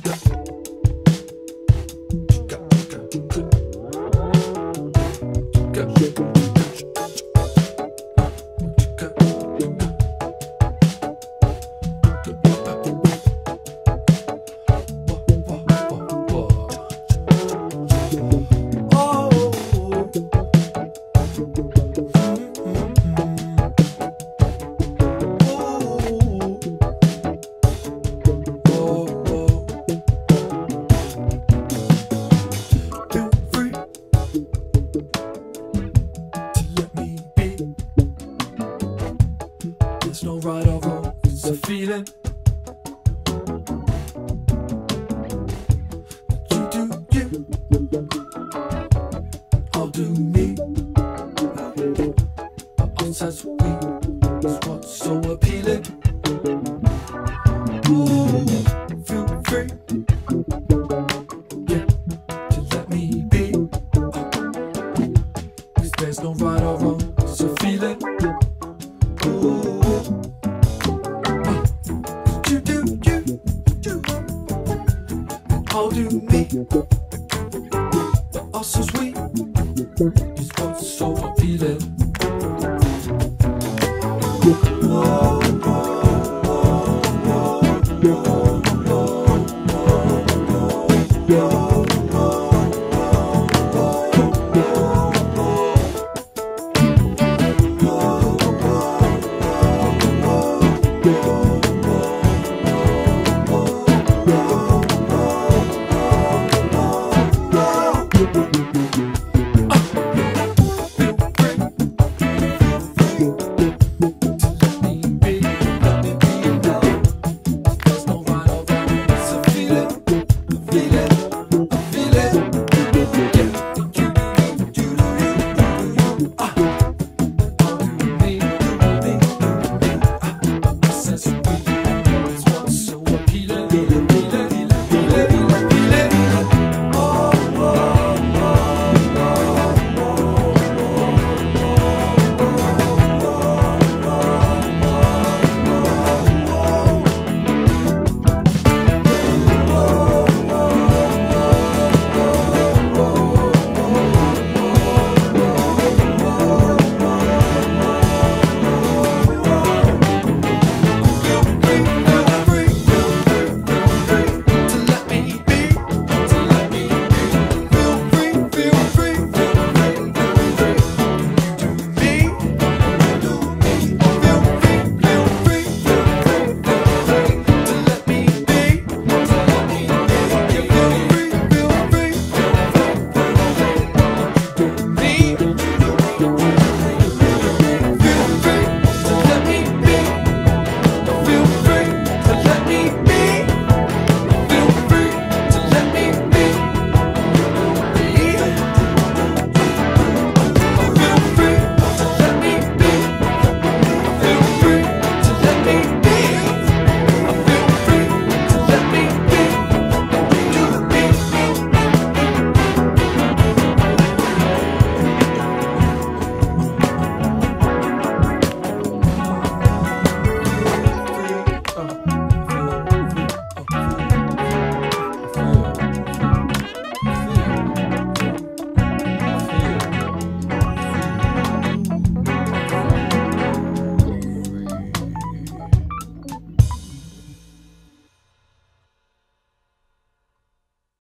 There's no right or wrong, it's a feeling. You do you, I'll do me. But us as we is what's so appealing. Ooh, feel free, yeah, to let me be. 'Cause there's no right or wrong, it's a feeling. Ooh. I'll do me, but us as we is what's so appealing. Whoa.